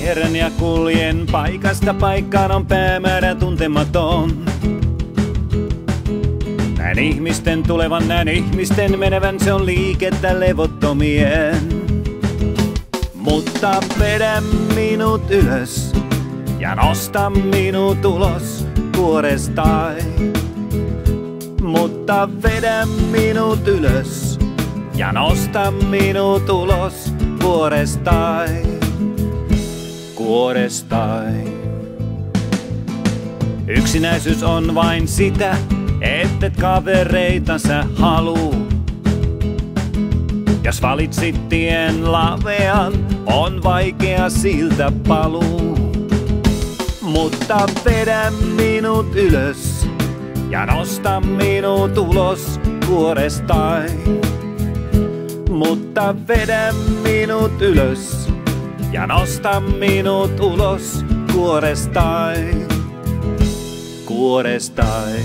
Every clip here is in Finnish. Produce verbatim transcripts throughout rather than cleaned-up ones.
Kierrän ja kuljen paikasta paikkaan, on päämäärä tuntematon. Näin ihmisten tulevan, näin ihmisten menevän, se on liikettä levottomien. Mutta vedä minut ylös ja nosta minut ulos kuorestai. Mutta vedä minut ylös ja nosta minut ulos kuorestai. Kuorestai. Yksinäisyys on vain sitä, ettet kavereita sä haluu. Jos valitsit tien lavean, on vaikea siltä paluu. Mutta vedä minut ylös ja nosta minut ulos kuorestai. Mutta vedä minut ylös ja nosta minut ulos kuorestai. Kuorestai.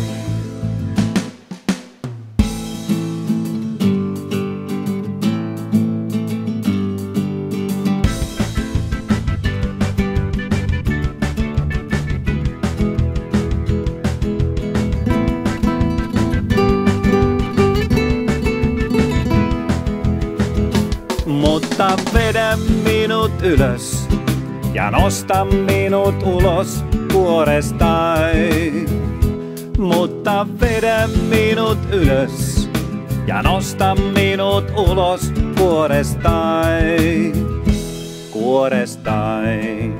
Mutta vedä minut ylös ja nosta minut ulos kuorestai. Mutta vedä minut ylös ja nosta minut ulos kuorestai. Kuorestai.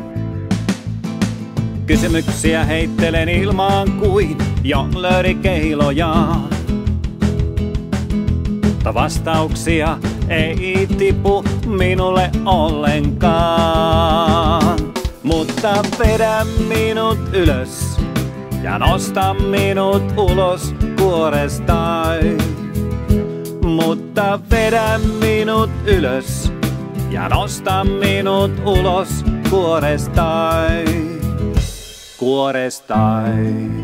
Kysymyksiä heittelen ilmaan kuin jonglööri keilojaan. Mutta vastauksia ei tipu minulle ollenkaan. Mutta vedä minut ylös ja nosta minut ulos kuorestai. Mutta vedä minut ylös ja nosta minut ulos kuorestai. Kuorestai.